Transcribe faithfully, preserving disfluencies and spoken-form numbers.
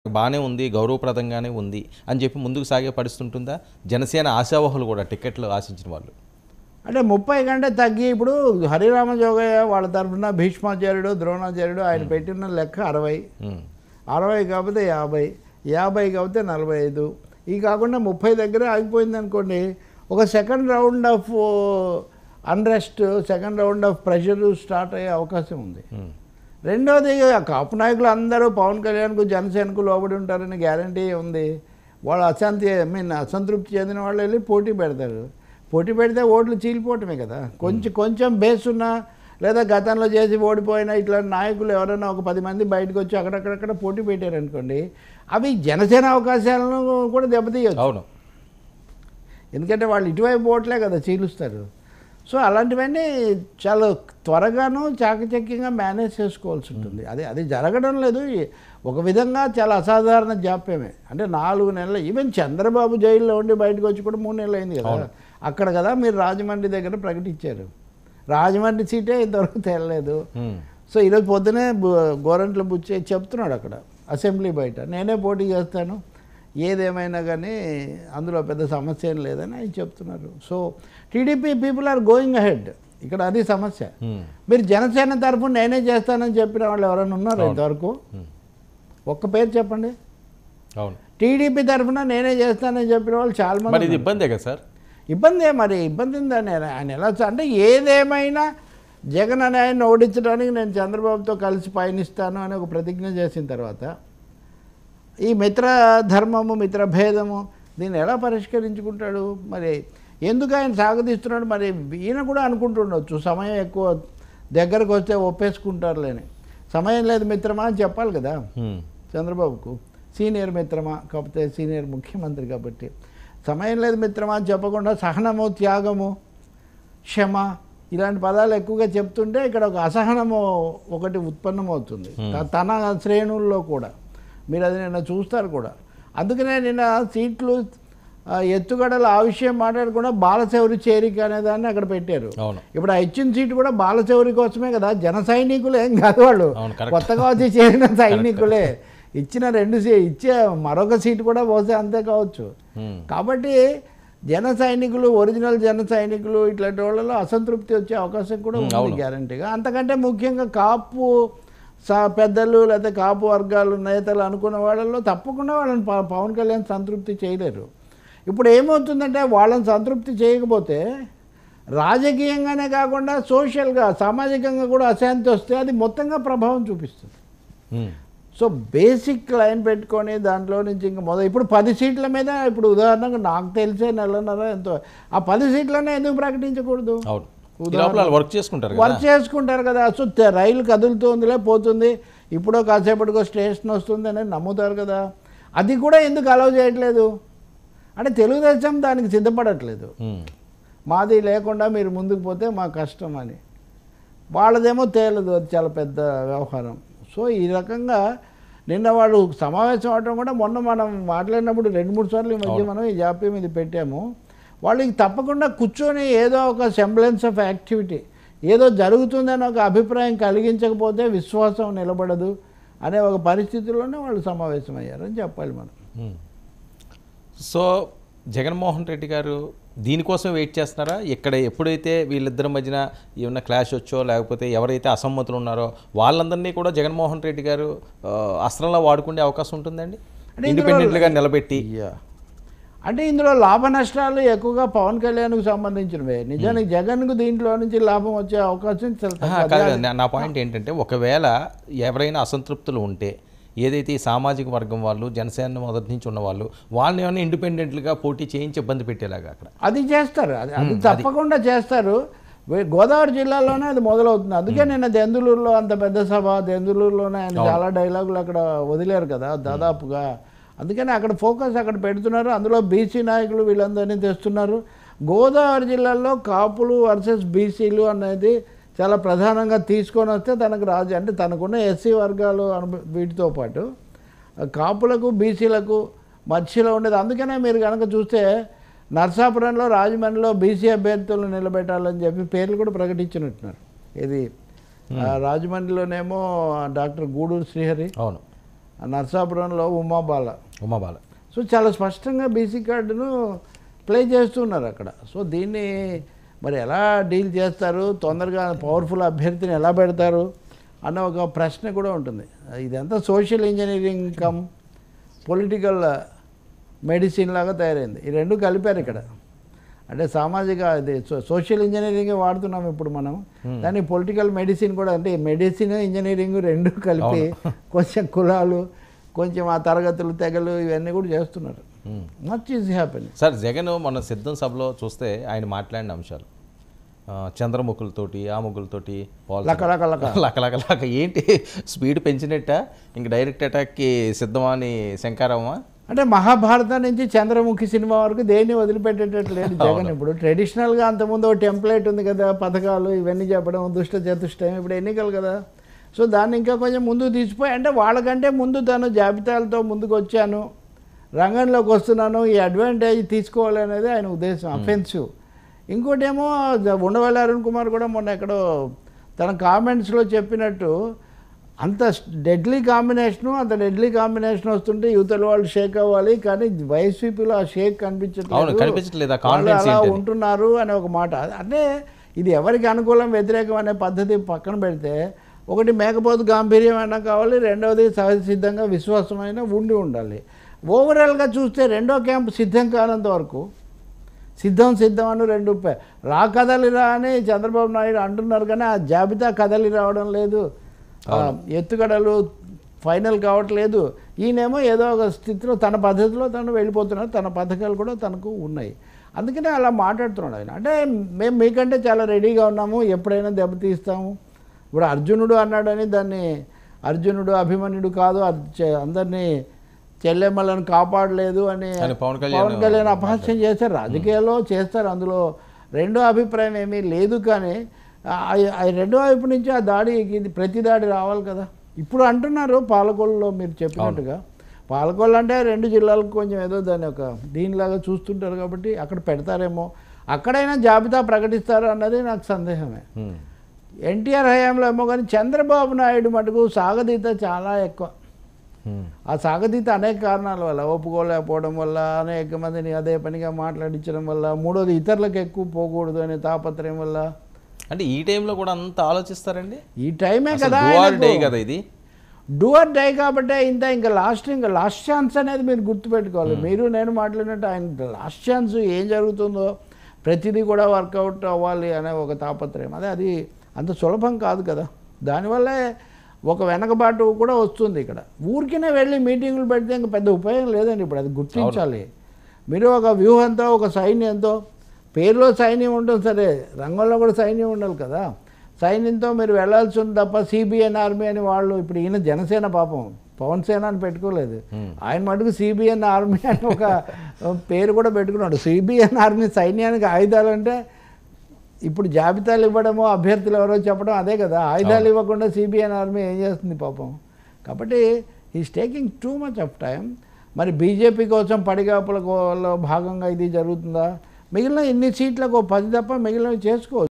బాగానే ఉంది, గౌరవప్రదంగానే ఉంది అని చెప్పి ముందుకు సాగే పరిస్థితి ఉంటుందా? జనసేన ఆశావహులు కూడా టికెట్లు ఆశించిన వాళ్ళు అంటే ముప్పై కంటే తగ్గి ఇప్పుడు హరిరామ జోగయ్య వాళ్ళ తరఫున భీష్మాచార్యుడు ద్రోణాచార్యుడు ఆయన పెట్టిన లెక్క అరవై అరవై కాకపోతే యాభై యాభై కాకపోతే నలభై ఐదు ఈ కాకుండా ముప్పై దగ్గర ఆగిపోయింది అనుకోండి, ఒక second round of unrest, second round of pressure start అయ్యే అవకాశం ఉంది. రెండోది కాపు నాయకులు అందరూ పవన్ కళ్యాణ్కు జనసేనకు లోబడి ఉంటారని గ్యారంటీ ఉంది. వాళ్ళు అశాంతి ఐ మీన్ అసంతృప్తి చెందిన వాళ్ళు వెళ్ళి పోటీ పెడతారు. పోటీ పెడితే ఓట్లు చీలిపోవటమే కదా. కొంచెం కొంచెం బేస్ ఉన్నా లేదా గతంలో చేసి ఓడిపోయిన ఇట్లాంటి నాయకులు ఎవరైనా ఒక పది మంది బయటకు వచ్చి అక్కడక్కడక్కడ పోటీ పెట్టారనుకోండి, అవి జనసేన అవకాశాలను కూడా దెబ్బతీయచ్చు. అవును, ఎందుకంటే వాళ్ళు ఇటువైపు ఓట్లే కదా చీలుస్తారు. సో అలాంటివన్నీ చాలా త్వరగాను చాకచక్యంగా మేనేజ్ చేసుకోవాల్సి ఉంటుంది. అది అది జరగడం లేదు. ఒక విధంగా చాలా అసాధారణ జాప్యమే. అంటే నాలుగు నెలలు, ఈవెన్ చంద్రబాబు జైల్లో ఉండి బయటకు వచ్చి కూడా మూడు నెలలు అయింది కదా. అక్కడ కదా మీరు రాజమండ్రి దగ్గర ప్రకటించారు. రాజమండ్రి సీటే ఇంతవరకు తేలలేదు. సో ఈరోజు పొద్దునే గోరంట్ల బుచ్చి చెప్తున్నాడు అక్కడ అసెంబ్లీ బయట, నేనే పోటీ చేస్తాను, ఏదేమైనా కానీ అందులో పెద్ద సమస్య ఏం లేదని ఆయన చెప్తున్నారు. So TDP people are going ahead. ఇక్కడ అది సమస్య. మీరు జనసేన తరఫున నేనే చేస్తానని చెప్పిన వాళ్ళు ఎవరైనా ఉన్నారు ఇంతవరకు? ఒక్క పేరు చెప్పండి. అవును, టీడీపీ తరఫున నేనే చేస్తానని చెప్పిన వాళ్ళు చాలా మంది. ఇబ్బందే కదా సార్. ఇబ్బందే, మరి ఇబ్బంది ఉందని ఆయన ఎలా అంటే ఏదేమైనా జగన్ అనే ఆయన ఓడించడానికి నేను చంద్రబాబుతో కలిసి పయనిస్తాను అని ఒక ప్రతిజ్ఞ చేసిన తర్వాత ఈ మిత్ర ధర్మము మిత్ర భేదము దీన్ని ఎలా పరిష్కరించుకుంటాడు? మరి ఎందుకు ఆయన సాగదీస్తున్నాడు? మరి ఈయన కూడా అనుకుంటుండొచ్చు సమయం ఎక్కువ దగ్గరకు వస్తే ఒప్పేసుకుంటారులేని. సమయం లేదు మిత్రమా అని చెప్పాలి కదా చంద్రబాబుకు. సీనియర్ మిత్రమా కాకపోతే సీనియర్ ముఖ్యమంత్రి కాబట్టి సమయం లేదు మిత్రమా అని చెప్పకుండా సహనము, త్యాగము, క్షమ ఇలాంటి పదాలు ఎక్కువగా చెప్తుంటే ఇక్కడ ఒక అసహనము ఒకటి ఉత్పన్నమవుతుంది తన శ్రేణుల్లో కూడా. మీరు అది నిన్న చూస్తారు కూడా. అందుకనే నిన్న సీట్లు ఎత్తుగడలు ఆ విషయం మాట్లాడకుండా బాలశౌరి చేరిక అనేదాన్ని అక్కడ పెట్టారు. ఇప్పుడు ఆ ఇచ్చిన సీటు కూడా బాలశౌరి కోసమే కదా, జన సైనికులు ఏం కాదు, వాళ్ళు కొత్తగా వచ్చి చేరిన సైనికులే. ఇచ్చిన రెండు సీ ఇచ్చే మరొక సీటు కూడా పోతే అంతే కావచ్చు. కాబట్టి జన సైనికులు, ఒరిజినల్ జన సైనికులు ఇట్లాంటి వాళ్ళలో అసంతృప్తి వచ్చే అవకాశం కూడా ఉంది గ్యారంటీగా. అంతకంటే ముఖ్యంగా కాపు సా పెద్దలు లేకపోతే కాపు వర్గాలు నేతలు అనుకున్న వాళ్ళల్లో తప్పకుండా వాళ్ళని పవన్ కళ్యాణ్ సంతృప్తి చేయలేరు. ఇప్పుడు ఏమవుతుందంటే వాళ్ళని సంతృప్తి చేయకపోతే రాజకీయంగానే కాకుండా సోషల్గా సామాజికంగా కూడా అశాంతి వస్తే అది మొత్తంగా ప్రభావం చూపిస్తుంది. సో బేసిక్ లైన్ పెట్టుకొని దాంట్లో నుంచి ఇంకా మొదలు ఇప్పుడు పది సీట్ల మీద ఇప్పుడు ఉదాహరణకు నాకు తెలిసే నెలన్నర ఎంతో ఆ పది సీట్లనే ఎందుకు ప్రకటించకూడదు? వర్క్ చేసుకుంటారు వర్క్ చేసుకుంటారు కదా. సో రైలు కదులుతుందిలే పోతుంది, ఇప్పుడో కాసేపటికో స్టేషన్ వస్తుంది అనేది నమ్ముతారు కదా. అది కూడా ఎందుకు అలౌ చేయట్లేదు అంటే తెలుగుదేశం దానికి సిద్ధపడట్లేదు. మాది లేకుండా మీరు ముందుకు పోతే మా కష్టం అని. వాళ్ళదేమో తేలదు, అది చాలా పెద్ద వ్యవహారం. సో ఈ రకంగా నిన్న వాళ్ళు సమావేశం అవడం కూడా మొన్న మనం మాట్లాడినప్పుడు రెండు మూడు సార్లు ఈ మధ్య మనం ఈ జాప్యం ఇది పెట్టాము. వాళ్ళకి తప్పకుండా కూర్చొని ఏదో ఒక సెంబ్లెన్స్ ఆఫ్ యాక్టివిటీ ఏదో జరుగుతుందని ఒక అభిప్రాయం కలిగించకపోతే విశ్వాసం నిలబడదు అనే ఒక పరిస్థితుల్లోనే వాళ్ళు సమావేశం అయ్యారని చెప్పాలి మనం. సో జగన్మోహన్ రెడ్డి గారు దీనికోసం వెయిట్ చేస్తున్నారా? ఇక్కడ ఎప్పుడైతే వీళ్ళిద్దరి మధ్యన ఏమన్నా క్లాష్ వచ్చో లేకపోతే ఎవరైతే అసమ్మతులు ఉన్నారో వాళ్ళందరినీ కూడా జగన్మోహన్ రెడ్డి గారు అస్త్రంలో వాడుకునే అవకాశం ఉంటుందండి ఇండిపెండెంట్గా నిలబెట్టి? అంటే ఇందులో లాభ నష్టాలు ఎక్కువగా పవన్ కళ్యాణ్కు సంబంధించినవే. నిజానికి జగన్కు దీంట్లో నుంచి లాభం వచ్చే అవకాశం కాదు. నా పాయింట్ ఏంటంటే ఒకవేళ ఎవరైనా అసంతృప్తులు ఉంటే ఏదైతే ఈ సామాజిక వర్గం వాళ్ళు జనసేన మొదటి నుంచి ఉన్న వాళ్ళు వాళ్ళని ఏమైనా ఇండిపెండెంట్గా పోటీ చేయించి ఇబ్బంది పెట్టేలాగా అక్కడ అది చేస్తారు. అది అది తప్పకుండా చేస్తారు. గోదావరి జిల్లాలోనే అది మొదలవుతుంది. అందుకే నిన్న దెందులూరులో అంత పెద్ద సభ, దెందులూరులోనే ఆయన చాలా డైలాగులు అక్కడ వదిలేరు కదా దాదాపుగా. అందుకని అక్కడ ఫోకస్ అక్కడ పెడుతున్నారు. అందులో బీసీ నాయకులు వీళ్ళందరినీ తెస్తున్నారు. గోదావరి జిల్లాలో కాపులు వర్సెస్ బీసీలు అనేది చాలా ప్రధానంగా తీసుకొని వస్తే తనకు రాజు అంటే తనకున్న ఎస్సీ వర్గాలు వీటితో పాటు కాపులకు బీసీలకు మధ్యలో ఉండేది. అందుకనే మీరు కనుక చూస్తే నర్సాపురంలో రాజమండ్రిలో బీసీ అభ్యర్థులను నిలబెట్టాలని చెప్పి పేర్లు కూడా ప్రకటించినట్టున్నారు. ఇది రాజమండ్రిలోనేమో డాక్టర్ గూడూరు శ్రీహరి, అవును, ఆ నర్సాపురంలో ఉమాబాల ఉమాబాల. సో చాలా స్పష్టంగా బీసీ కార్డును ప్లే చేస్తున్నారు అక్కడ. సో దీన్ని మరి ఎలా డీల్ చేస్తారు, తొందరగా పవర్ఫుల్ అభ్యర్థిని ఎలా పెడతారు అన్న ఒక ప్రశ్న కూడా ఉంటుంది. ఇదంతా social engineering cum political medicine లాగా తయారైంది. ఈ రెండు కలిపారు ఇక్కడ. అంటే సామాజిక ఇది సోషల్ ఇంజనీరింగ్ వాడుతున్నాం ఇప్పుడు మనం, దాన్ని పొలిటికల్ మెడిసిన్ కూడా, అంటే మెడిసిన్ ఇంజనీరింగ్ రెండు కలిపి కొంచెం కులాలు, కొంచెం ఆ తరగతులు, తెగలు ఇవన్నీ కూడా చేస్తున్నారు. Much is happening. Sir Jagan మొన్న సిద్ధం సభలో చూస్తే ఆయన మాట్లాడిన అంశాలు చంద్రముఖులతోటి ఆ ముగ్గులతోటి లకలకలక లకలకలక ఏంటి స్పీడ్ పెంచినట్ట ఇంక డైరెక్ట్ అటాక్కి సిద్ధమా అని శంకారమ్మా? అంటే మహాభారతం నుంచి చంద్రముఖి సినిమా వరకు దేన్ని వదిలిపెట్టేటట్లేదు జగన్. ఇప్పుడు ట్రెడిషనల్గా అంతకుముందు ఒక టెంప్లెట్ ఉంది కదా, పథకాలు ఇవన్నీ చెప్పడం, దుష్ట చతుష్టయం, ఇప్పుడు ఎన్నికలు కదా. సో దాన్ని ఇంకా కొంచెం ముందుకు తీసిపోయి, అంటే వాళ్ళకంటే ముందు తను జాబితాలతో ముందుకు వచ్చాను, రంగంలోకి వస్తున్నాను, ఈ అడ్వాంటేజ్ తీసుకోవాలనేది ఆయన ఉద్దేశం. అఫెన్సివ్. ఇంకోటేమో ఉండవల్లి అరుణ్ కుమార్ కూడా మొన్న ఎక్కడో తన కామెంట్స్లో చెప్పినట్టు, అంత డెడ్లీ కాంబినేషను అంత డెడ్లీ కాంబినేషన్ వస్తుంటే యువతల వాళ్ళు షేక్ అవ్వాలి, కానీ వైసీపీలో ఆ షేక్ కనిపించట్లేదు, అలా ఉంటున్నారు అనే ఒక మాట. అంటే ఇది ఎవరికి అనుకూలం వ్యతిరేకం అనే పద్ధతి పక్కన పెడితే, ఒకటి మేకపోతు గాంభీర్యం అయినా కావాలి, రెండవది సహజ సిద్ధంగా విశ్వాసమైన ఉండి ఉండాలి. ఓవరాల్గా చూస్తే రెండో క్యాంప్ సిద్ధం కానంత వరకు సిద్ధం సిద్ధం అని రెండు రా కదలిరా అని చంద్రబాబు నాయుడు అంటున్నారు, కానీ ఆ జాబితా కదలి రావడం లేదు, ఎత్తుగడలు ఫైనల్ కావట్లేదు. ఈయనేమో ఏదో ఒక స్థితిలో తన పద్ధతిలో తను వెళ్ళిపోతున్నారు, తన పథకాలు కూడా తనకు ఉన్నాయి. అందుకనే అలా మాట్లాడుతున్నాడు ఆయన. అంటే మేము మీకంటే చాలా రెడీగా ఉన్నాము, ఎప్పుడైనా దెబ్బతీస్తాము. ఇప్పుడు అర్జునుడు అన్నాడని దాన్ని అర్జునుడు అభిమన్యుడు కాదు, అందరినీ చెల్లెమ్మలను కాపాడలేదు అని పవన్ కళ్యాణ్ అపహాస్యం చేశారు. రాజకీయాల్లో చేస్తారు, అందులో రెండో అభిప్రాయం ఏమీ లేదు. కానీ రెండో వైపు నుంచి ఆ దాడికి ప్రతి దాడి రావాలి కదా. ఇప్పుడు అంటున్నారు పాలకొల్లులో మీరు చెప్పినట్టుగా, పాలకొల్లు అంటే రెండు జిల్లాలకు కొంచెం ఏదో దాన్ని ఒక దీనిలాగా చూస్తుంటారు కాబట్టి అక్కడ పెడతారేమో, అక్కడైనా జాబితా ప్రకటిస్తారు అన్నది నాకు సందేహమే. ఎన్టీఆర్ హయాంలో ఏమో, కానీ చంద్రబాబు నాయుడు మటుకు సాగదీత చాలా ఎక్కువ. ఆ సాగదీత అనేక కారణాల వల్ల, ఒప్పుకోలేకపోవడం వల్ల, అనేక మందిని అదే పనిగా మాట్లాడించడం వల్ల, మూడోది ఇతరులకు ఎక్కువ పోకూడదు అనే తాపత్రయం వల్ల. అంటే ఈ టైంలో కూడా అంత ఆలోచిస్తారండి? ఈ టైమే కదా కదా ఇది, డూ ఆర్ డై కాబట్టి ఇంత ఇంకా లాస్ట్ ఇంకా లాస్ట్ ఛాన్స్ అనేది మీరు గుర్తుపెట్టుకోవాలి. మీరు నేను మాట్లాడినట్టు ఆయన లాస్ట్ ఛాన్స్ ఏం జరుగుతుందో ప్రతిదీ కూడా వర్కౌట్ అవ్వాలి అనే ఒక తాపత్రయం. అదే అది అంత సులభం కాదు కదా. దానివల్లే ఒక వెనకబాటు కూడా వస్తుంది. ఇక్కడ ఊరికినే వెళ్ళి మీటింగులు పెడితే ఇంకా పెద్ద ఉపయోగం లేదండి. ఇప్పుడు అది గుర్తించాలి. మీరు ఒక వ్యూహంతో, ఒక సైన్యంతో, పేరులో సైన్యం ఉంటుంది సరే, రంగంలో కూడా సైన్యం ఉండాలి కదా. సైన్యంతో మీరు వెళ్ళాల్సి ఉంది తప్ప సిబిఎన్ ఆర్మీ అని వాళ్ళు, ఇప్పుడు ఈయన జనసేన పాపం పవన్ సేన అని పెట్టుకోలేదు, ఆయన మటుకు సిబిఎన్ ఆర్మీ అని ఒక పేరు కూడా పెట్టుకున్నాడు. సిబిఎన్ ఆర్మీ సైన్యానికి ఆయుధాలు అంటే ఇప్పుడు జాబితాలు ఇవ్వడమో అభ్యర్థులు ఎవరో చెప్పడం అదే కదా. ఆయుధాలు ఇవ్వకుండా సిబిఎన్ ఆర్మీ ఏం చేస్తుంది పాపం. కాబట్టి is taking too much of time. మరి బీజేపీ కోసం పడిగాపుల భాగంగా ఇది జరుగుతుందా? మిగిలిన ఇన్ని సీట్లకు పది తప్ప మిగిలినవి చేసుకోవచ్చు.